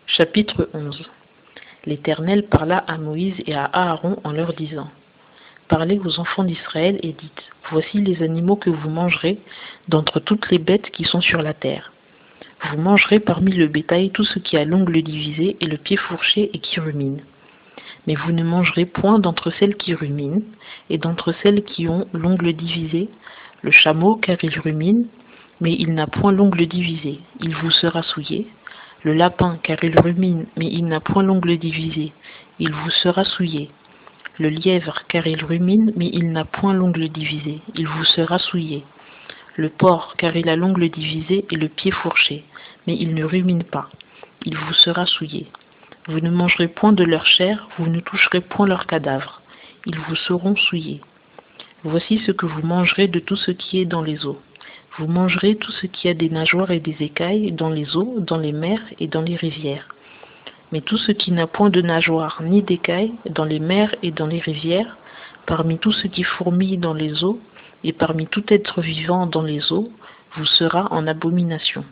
Chapitre 11. L'Éternel parla à Moïse et à Aaron en leur disant: Parlez aux enfants d'Israël et dites: Voici les animaux que vous mangerez d'entre toutes les bêtes qui sont sur la terre. Vous mangerez parmi le bétail tout ce qui a l'ongle divisé et le pied fourché et qui rumine. Mais vous ne mangerez point d'entre celles qui ruminent, et d'entre celles qui ont l'ongle divisé, le chameau, car il rumine, mais il n'a point l'ongle divisé, il vous sera souillé. Le lapin, car il rumine, mais il n'a point l'ongle divisé, il vous sera souillé. Le lièvre, car il rumine, mais il n'a point l'ongle divisé, il vous sera souillé. Le porc, car il a l'ongle divisé et le pied fourché, mais il ne rumine pas, il vous sera souillé. Vous ne mangerez point de leur chair, vous ne toucherez point leur cadavre, ils vous seront souillés. Voici ce que vous mangerez de tout ce qui est dans les eaux. Vous mangerez tout ce qui a des nageoires et des écailles dans les eaux, dans les mers et dans les rivières. Mais tout ce qui n'a point de nageoires ni d'écailles dans les mers et dans les rivières, parmi tout ce qui fourmille dans les eaux, et parmi tout être vivant dans les eaux, vous sera en abomination.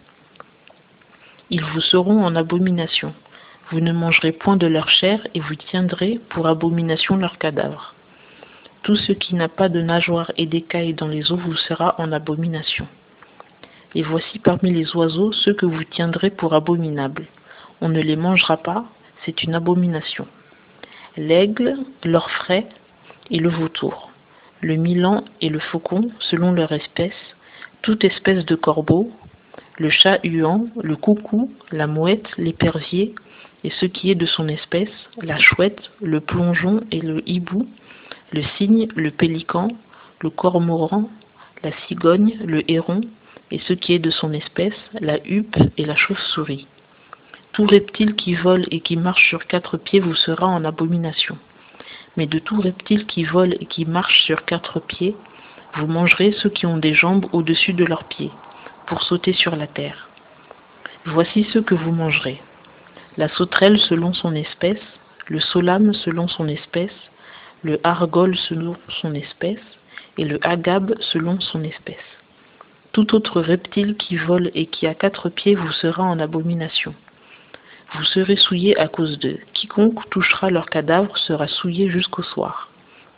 Ils vous seront en abomination. Vous ne mangerez point de leur chair, et vous tiendrez pour abomination leur cadavre. Tout ce qui n'a pas de nageoires et d'écailles dans les eaux vous sera en abomination. Et voici parmi les oiseaux ceux que vous tiendrez pour abominables. On ne les mangera pas, c'est une abomination. L'aigle, l'orfraie et le vautour, le milan et le faucon selon leur espèce, toute espèce de corbeau, le chat-huant, le coucou, la mouette, l'épervier et ce qui est de son espèce, la chouette, le plongeon et le hibou, le cygne, le pélican, le cormoran, la cigogne, le héron, et ce qui est de son espèce, la huppe et la chauve-souris. Tout reptile qui vole et qui marche sur 4 pieds vous sera en abomination. Mais de tout reptile qui vole et qui marche sur 4 pieds, vous mangerez ceux qui ont des jambes au-dessus de leurs pieds, pour sauter sur la terre. Voici ceux que vous mangerez: la sauterelle selon son espèce, le solame selon son espèce, le argol selon son espèce, et le agabe selon son espèce. Tout autre reptile qui vole et qui a 4 pieds vous sera en abomination. Vous serez souillés à cause d'eux. Quiconque touchera leur cadavre sera souillé jusqu'au soir.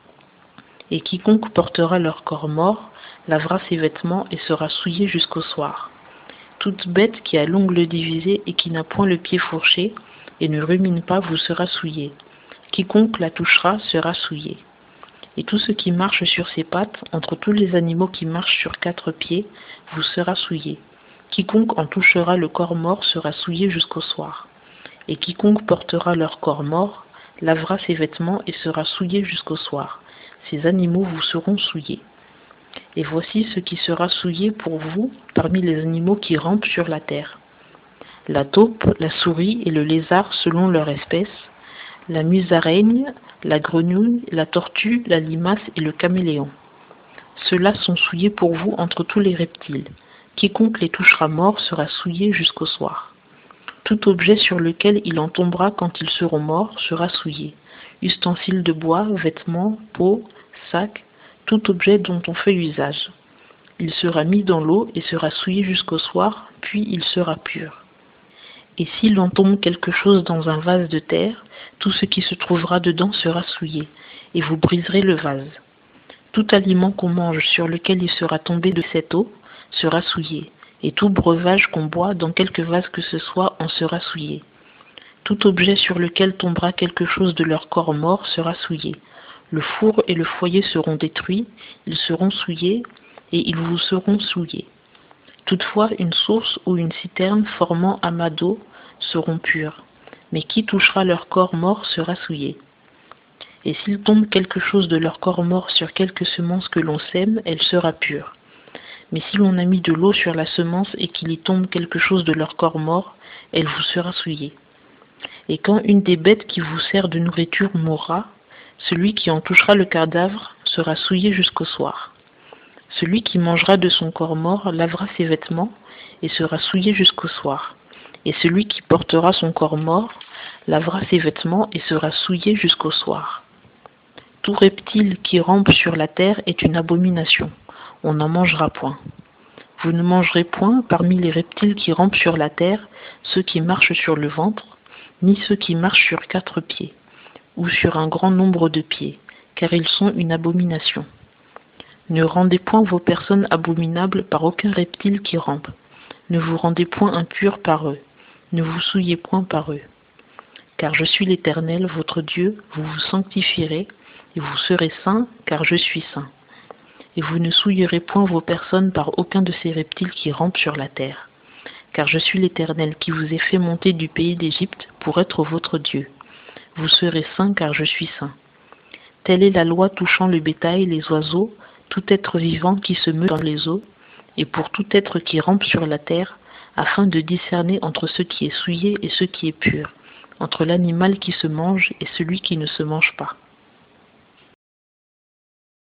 Et quiconque portera leur corps mort lavera ses vêtements et sera souillé jusqu'au soir. Toute bête qui a l'ongle divisé et qui n'a point le pied fourché et ne rumine pas vous sera souillé. Quiconque la touchera sera souillé. Et tout ce qui marche sur ses pattes, entre tous les animaux qui marchent sur 4 pieds, vous sera souillé. Quiconque en touchera le corps mort sera souillé jusqu'au soir. Et quiconque portera leur corps mort lavera ses vêtements et sera souillé jusqu'au soir. Ces animaux vous seront souillés. Et voici ce qui sera souillé pour vous parmi les animaux qui rampent sur la terre: la taupe, la souris et le lézard selon leur espèce, la musaraigne, la grenouille, la tortue, la limace et le caméléon. Ceux-là sont souillés pour vous entre tous les reptiles. Quiconque les touchera morts sera souillé jusqu'au soir. Tout objet sur lequel il en tombera quand ils seront morts sera souillé. Ustensiles de bois, vêtements, peaux, sacs, tout objet dont on fait usage. Il sera mis dans l'eau et sera souillé jusqu'au soir, puis il sera pur. Et s'il en tombe quelque chose dans un vase de terre, tout ce qui se trouvera dedans sera souillé, et vous briserez le vase. Tout aliment qu'on mange sur lequel il sera tombé de cette eau sera souillé, et tout breuvage qu'on boit dans quelque vase que ce soit en sera souillé. Tout objet sur lequel tombera quelque chose de leur corps mort sera souillé. Le four et le foyer seront détruits, ils seront souillés, et ils vous seront souillés. Toutefois, une source ou une citerne formant amas d'eau seront pures, mais qui touchera leur corps mort sera souillé. Et s'il tombe quelque chose de leur corps mort sur quelque semence que l'on sème, elle sera pure. Mais si l'on a mis de l'eau sur la semence et qu'il y tombe quelque chose de leur corps mort, elle vous sera souillée. Et quand une des bêtes qui vous sert de nourriture mourra, celui qui en touchera le cadavre sera souillé jusqu'au soir. Celui qui mangera de son corps mort lavera ses vêtements et sera souillé jusqu'au soir. Et celui qui portera son corps mort lavera ses vêtements et sera souillé jusqu'au soir. Tout reptile qui rampe sur la terre est une abomination. On n'en mangera point. Vous ne mangerez point parmi les reptiles qui rampent sur la terre, ceux qui marchent sur le ventre, ni ceux qui marchent sur 4 pieds, ou sur un grand nombre de pieds, car ils sont une abomination. Ne rendez point vos personnes abominables par aucun reptile qui rampe. Ne vous rendez point impurs par eux. Ne vous souillez point par eux. Car je suis l'Éternel, votre Dieu, vous vous sanctifierez, et vous serez saints, car je suis saint. Et vous ne souillerez point vos personnes par aucun de ces reptiles qui rampent sur la terre. Car je suis l'Éternel qui vous ai fait monter du pays d'Égypte pour être votre Dieu. Vous serez saints, car je suis saint. Telle est la loi touchant le bétail, les oiseaux, tout être vivant qui se meut dans les eaux, et pour tout être qui rampe sur la terre, afin de discerner entre ce qui est souillé et ce qui est pur, entre l'animal qui se mange et celui qui ne se mange pas.